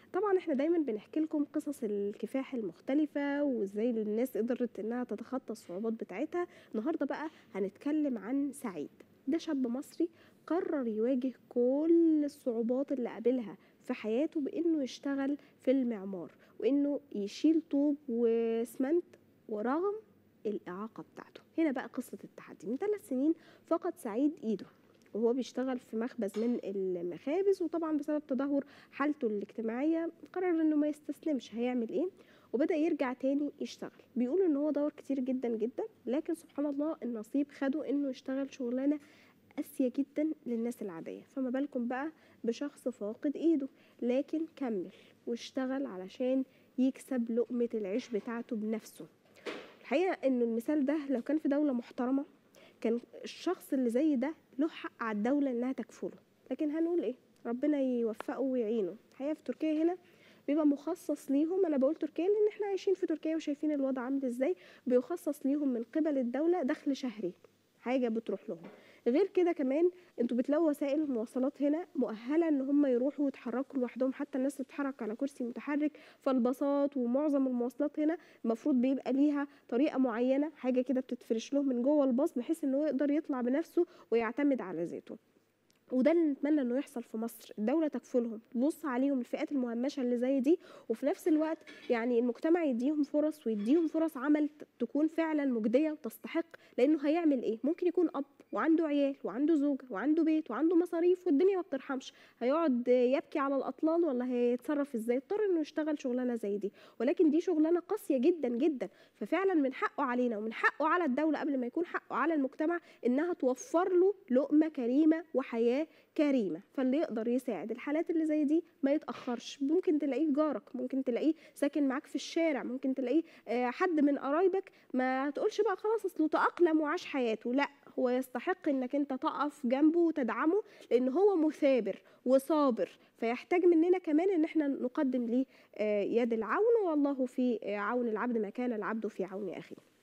طبعا احنا دايما بنحكي لكم قصص الكفاح المختلفة وازاي الناس قدرت انها تتخطى الصعوبات بتاعتها. النهاردة بقى هنتكلم عن سعيد. ده شاب مصري قرر يواجه كل الصعوبات اللي قابلها في حياته بانه يشتغل في المعمار وانه يشيل طوب واسمنت ورغم الإعاقة بتاعته. هنا بقى قصة التحدي. من 3 سنين فقد سعيد إيده وهو بيشتغل في مخبز من المخابز، وطبعا بسبب تدهور حالته الاجتماعية قرر انه ما يستسلمش. هيعمل ايه؟ وبدأ يرجع تاني يشتغل. بيقول ان هو دور كتير جدا جدا، لكن سبحان الله النصيب خده انه يشتغل شغلانة قاسية جدا للناس العادية، فما بالكم بقى بشخص فاقد ايده. لكن كمل واشتغل علشان يكسب لقمة العيش بتاعته بنفسه. الحقيقة إنه المثال ده لو كان في دولة محترمة كان الشخص اللي زي ده له حق على الدولة إنها تكفله، لكن هنقول إيه؟ ربنا يوفقه ويعينه. الحقيقة في تركيا هنا بيبقى مخصص ليهم، أنا بقول تركيا لأن إحنا عايشين في تركيا وشايفين الوضع عامل إزاي، بيخصص ليهم من قبل الدولة دخل شهري، حاجة بتروح لهم. غير كده كمان انتوا بتلاقوا وسائل المواصلات هنا مؤهله ان هم يروحوا ويتحركوا لوحدهم، حتى الناس بتتحرك على كرسي متحرك. فالباصات ومعظم المواصلات هنا المفروض بيبقى ليها طريقه معينه، حاجه كده بتتفرش له من جوه الباص بحيث ان هو يقدر يطلع بنفسه ويعتمد على ذاته. وده اللي نتمنى انه يحصل في مصر، الدوله تكفلهم، تبص عليهم الفئات المهمشه اللي زي دي، وفي نفس الوقت يعني المجتمع يديهم فرص ويديهم فرص عمل تكون فعلا مجديه وتستحق. لانه هيعمل ايه؟ ممكن يكون اب وعنده عيال وعنده زوجه وعنده بيت وعنده مصاريف والدنيا ما بترحمش، هيقعد يبكي على الاطلال ولا هيتصرف ازاي؟ اضطر انه يشتغل شغلانه زي دي، ولكن دي شغلانه قاسيه جدا جدا. ففعلا من حقه علينا ومن حقه على الدوله قبل ما يكون حقه على المجتمع انها توفر له لقمه كريمه وحياه كريمه. فاللي يقدر يساعد الحالات اللي زي دي ما يتاخرش. ممكن تلاقيه جارك، ممكن تلاقيه ساكن معاك في الشارع، ممكن تلاقيه حد من قرايبك. ما تقولش بقى خلاص اصله تاقلم وعاش حياته، لا، هو يستحق انك انت تقف جنبه وتدعمه لان هو مثابر وصابر، فيحتاج مننا كمان ان احنا نقدم ليه يد العون. والله في عون العبد ما كان العبد في عون اخيه.